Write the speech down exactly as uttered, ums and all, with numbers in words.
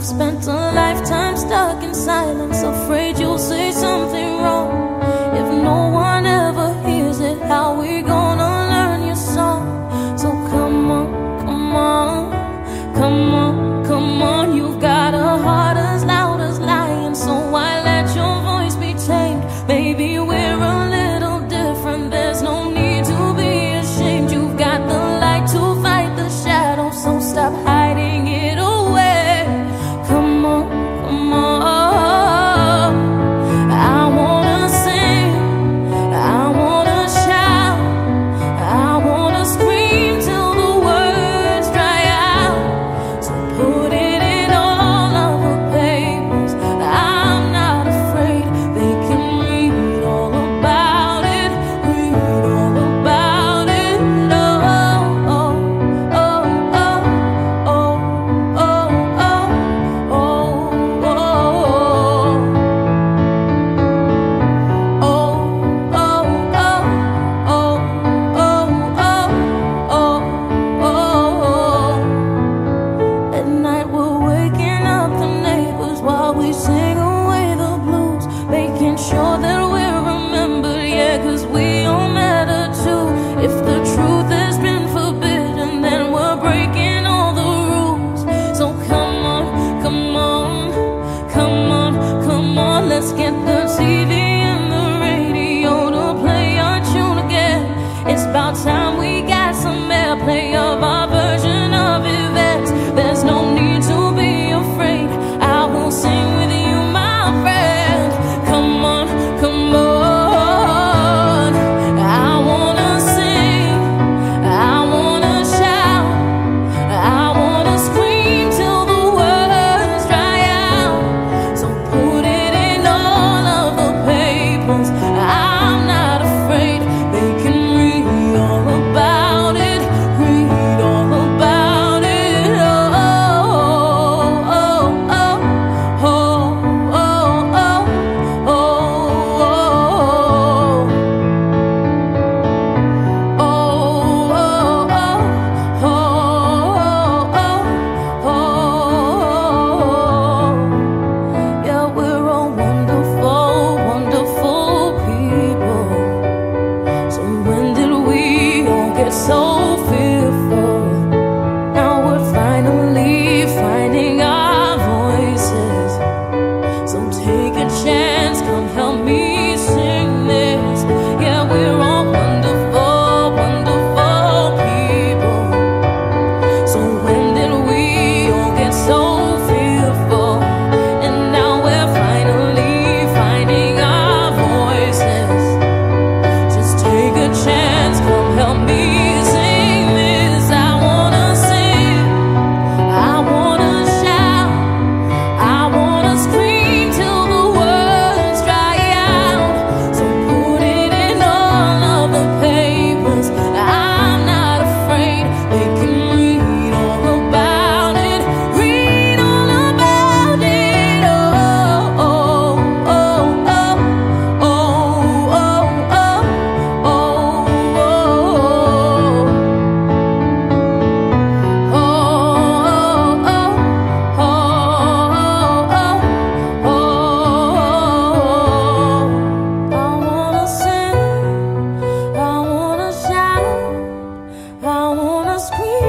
spent a lifetime stuck in silence, afraid you'll say something wrong. If no one ever hears it, how we gonna learn your song? So come on, come on, come on, come on. You've got a heart as loud as lion, so why let your voice be tamed? Maybe we're a little different, there's no need to be ashamed. You've got the light to fight the shadow, so stop hiding it away. Come on, come on. I wanna sing, I wanna shout, I wanna scream till the words dry out. So put it in all of the papers, I'm not afraid. They can read all about it, read all about it. Oh, oh, oh, oh, oh, oh, oh, oh, oh. At night we're waking up the neighbors while we sing away the blues, making sure that we're remembered, yeah, 'cause we all matter too. If the truth has been forbidden, then we're breaking all the rules. So come on, come on, come on, come on. Let's get the T V and the radio to play our tune again. It's about time we got some airplay of our version of events. There's no need to be afraid, I will sing with you, my friend. Come on, come on. I wanna sing, I wanna shout, I wanna scream till the words dry out. So put it in all of the papers, I'm not afraid. They can read all about it, read all about it. Oh, oh, oh, oh, oh, oh, oh, oh, yeah, we're all wonderful, wonderful people. So when did we all get so fearful? Now we're finally finding our voices. So take a chance, come help me sing this. Yeah, we're all wonderful, wonderful people. So when did we all get so fearful? And now we're finally finding our voices. Just take a chance, come help me sing this. I wanna sing, I wanna shout, I wanna scream till the words dry out. So put it in all of the papers, I'm not afraid. They can read all about it, read all about it. Oh, oh, oh, oh, oh, oh, oh, oh, I wanna sing, I wanna shout, I wanna scream